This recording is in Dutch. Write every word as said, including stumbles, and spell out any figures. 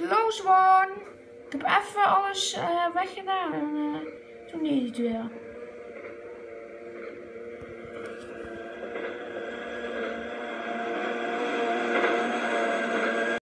close one. Ik heb even alles uh, weggedaan en uh, toen deed het weer.